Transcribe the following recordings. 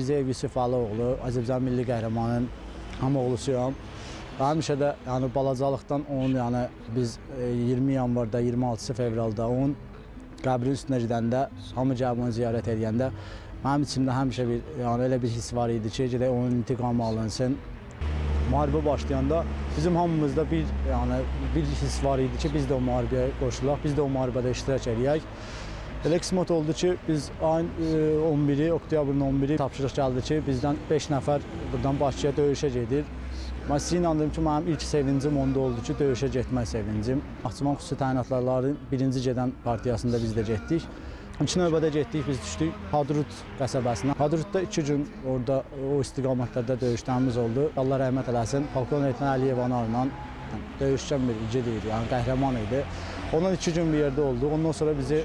Mirzayev Yusuf Əlioğlu, Azərbaycan milli qəhrəmanının hamoğlusuyam. Həmişə də yəni balacalıqdan onun yəni biz 20 yanvarda, 26 fevralda onun qəbrin üstünə gedəndə, hamı gəlib onu ziyarət edəndə mənim içimdə həmişə yəni elə bir his var idi ki, gedək onun intiqamı alınsın. Müharibə başlayanda bizim hamımızda bir his var idi ki, biz də o müharibəyə qoşulaq, biz də o müharibədə iştirak edək. Elə qismət oldu ki, biz ayın 11-i, oktyabrın 11-i tapşırıq gəldi ki, bizdən 5 nəfər buradan Bakıya döyüşə gedir. Mən sizə inandım ki, mənim ilk sevincim onda oldu ki, döyüşə getmək sevincim. Naxçıvan xüsusi təyinatlıların birinci gedən partiyasında biz də getdik. İlk növbədə getdik, biz düşdük Hadrut qəsəbəsinə. Hadrutda 2 gün orada o istiqamətlərdə döyüşlərimiz oldu. Allah rəhmət eləsin, Polkovnik Əliyev Anarla döyüşkən bir igid idi, yəni qəhrəman idi. Ondan 2 gün bir yerdə oldu. Ondan sonra bizi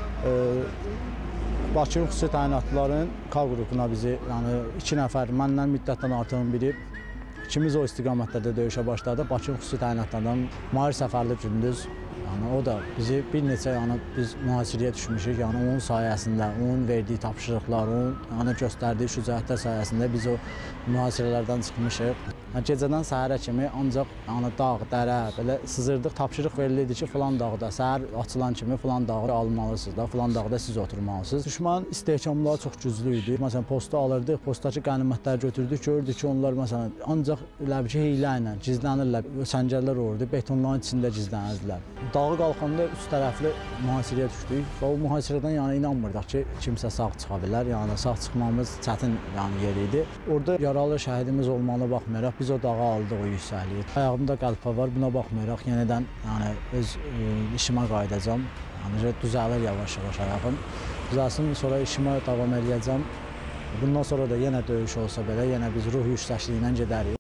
Bakının xüsusi təyinatlıların K qrupuna bizi, yəni 2 nəfər, məndən müddətdən artığın biri, ikimiz o istiqamətlərdə döyüşə başladı. Bakının xüsusi təyinatlarından Mahir Səfərli Gündüz, yəni o da bizi bir neçə biz mühasirəyə düşmüşük. Yəni onun sayəsində, onun verdiyi tapşırıqlar, onun göstərdiyi şücaətlər sayəsində biz o mühasirələrdən çıxmışıq. Gecədən səhərə kimi ancaq dağ, dərə, belə sızırdıq, tapşırıq verilirdi ki, filan dağda, səhər açılan kimi filan dağı almalısınız da, filan dağda siz oturmalısınız. Düşmənin istehkamları çox güclü idi. Məsələn, postu alırdıq, postdakı qənimətləri götürdük, gördük ki, onlar məsələn, ancaq elə bir hiylə ilə gizlənirlər, səngərlər olurdu, betonların içində gizlənirdilər. Dağı qalxanda üst tərəfli mühasirəyə düşdük və o mühasirədən yəni inanmırdıq ki, kimsə sağ çıxa bilər, yəni sağ çıxmamız çətin yer idi. Orada yaralı şəhidimiz olmağına baxmayaraq, biz o dağı aldıq o yüksəkliyi. Ayağımda qəlpə var, buna baxmayaraq yenidən öz işimə qayıdacam. Yəni düzəlir yavaş-yavaş ayağım. Düzəlsin, sonra işimə davam edəcəm. Bundan sonra da yenə döyüş olsa belə, yenə biz ruh yüksəkliyindən gedərik.